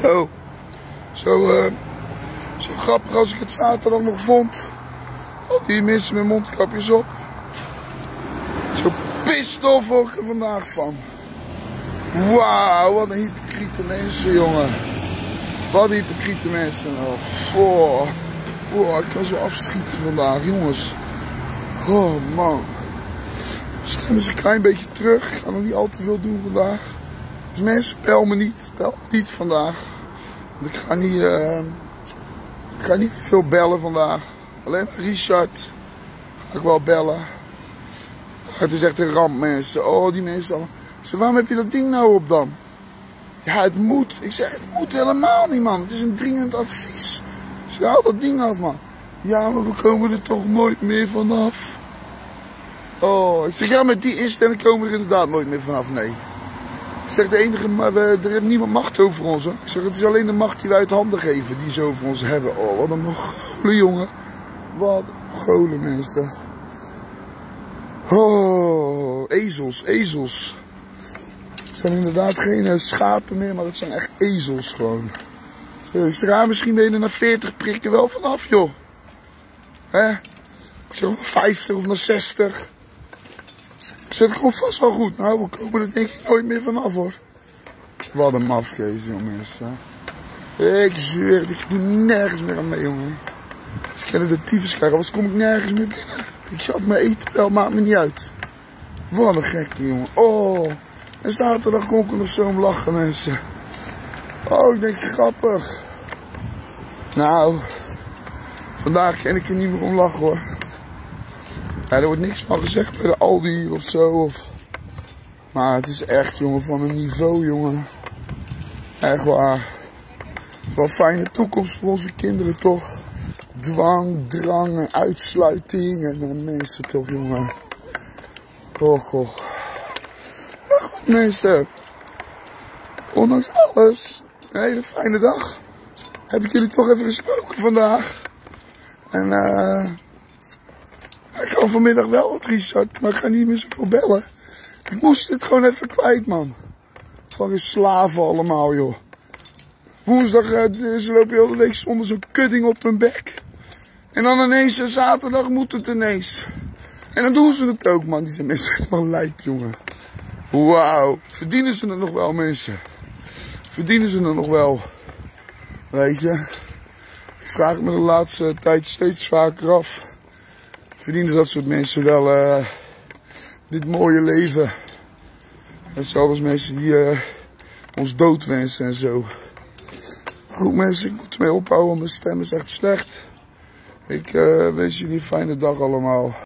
Zo. Zo grappig als ik het zaterdag nog vond. Al die mensen met mondkapjes op. Zo pissed off word ik er vandaag van. Wauw, wat een hypocriete mensen, jongen. Wat hypocriete mensen nog. Oh, ik kan zo afschieten vandaag, jongens. Oh, man. Stem eens een klein beetje terug. Ik ga nog niet al te veel doen vandaag. Dus mensen, bel me niet vandaag. Want ik ga niet veel bellen vandaag. Alleen Richard ga ik wel bellen. Het is echt een ramp, mensen. Oh, die mensen allemaal. Ik zeg, waarom heb je dat ding nou op dan? Ja, het moet. Ik zeg, het moet helemaal niet, man. Het is een dringend advies. Ik zeg, haal dat ding af, man. Ja, maar we komen er toch nooit meer vanaf. Oh, ik zeg, ja, met die instelling komen we er inderdaad nooit meer vanaf, nee. Ik zeg, de enige, maar er heeft niemand macht over ons, hoor. Ik zeg, het is alleen de macht die wij uit handen geven, die ze over ons hebben. Oh, wat een Mongolen, jongen. Wat een Mongolen, mensen. Oh, ezels. Het zijn inderdaad geen schapen meer, maar het zijn echt ezels gewoon. Ik zeg, misschien ben je er na 40 prikken wel vanaf, joh. Hè? Ik zeg, naar 50 of naar 60. Ik zeg, het komt vast wel goed. Nou, we komen er denk ik nooit meer vanaf, hoor. Wat een mafkees, jongens. Ik zweer het, ik doe nergens meer aan mee, jongen. Als ik de tyfus krijg, anders kom ik nergens meer binnen. Ik had mijn eten wel, maakt me niet uit. Wat een gekke, jongen. Oh, en zaterdag kon ik er nog zo om lachen, mensen. Oh, ik denk, grappig. Nou, vandaag kan ik er niet meer om lachen, hoor. Ja, er wordt niks van gezegd bij de Aldi of zo. Maar het is echt, jongen, van een niveau, jongen. Echt waar. Het is wel een fijne toekomst voor onze kinderen, toch? Dwang, drang en uitsluiting en mensen toch, jongen. Och. Maar goed, mensen. Ondanks alles, een hele fijne dag. Heb ik jullie toch even gesproken vandaag. En ik kan vanmiddag wel wat, Richard, maar ik ga niet meer zoveel bellen. Ik moest dit gewoon even kwijt, man. Van een slaven allemaal, joh. Woensdag, ze lopen de hele week zonder zo'n kudding op hun bek. En dan ineens, zaterdag moet het ineens. En dan doen ze het ook, man. Die zijn mensen helemaal lijp, jongen. Wauw. Verdienen ze het nog wel, mensen? Verdienen ze het nog wel? Weet je? Ik vraag me de laatste tijd steeds vaker af. Verdienen dat soort mensen wel dit mooie leven? En zelfs mensen die ons dood wensen en zo. Goed, mensen, ik moet ermee ophouden. Mijn stem is echt slecht. Ik wens jullie een fijne dag allemaal.